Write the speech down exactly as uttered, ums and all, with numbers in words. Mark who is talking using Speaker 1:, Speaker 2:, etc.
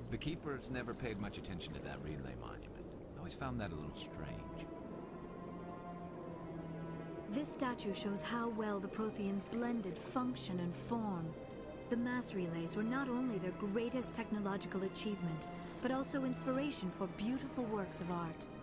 Speaker 1: The Keepers never paid much attention to that relay monument. I always found that a little strange.
Speaker 2: This statue shows how well the Protheans blended function and form. The mass relays were not only their greatest technological achievement, but also inspiration for beautiful works of art.